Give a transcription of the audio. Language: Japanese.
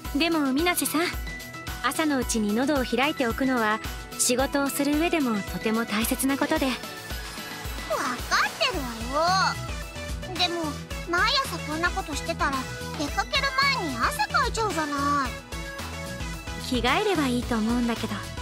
でも水瀬さん、朝のうちに喉を開いておくのは仕事をする上でもとても大切なことで。 分かってるわよ。でも毎朝こんなことしてたら出かける前に汗かいちゃうじゃない。 着替えればいいと思うんだけど。